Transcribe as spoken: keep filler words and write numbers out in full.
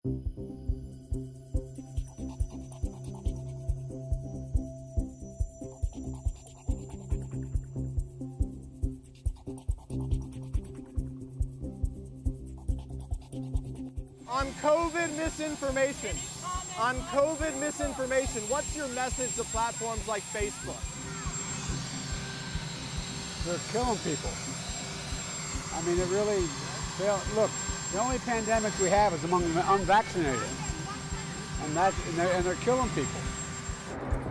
On COVID misinformation, on COVID misinformation, what's your message to platforms like Facebook? They're killing people. I mean, it really, they don't, look, the only pandemic we have is among the unvaccinated, and, that, and, they're, and they're killing people.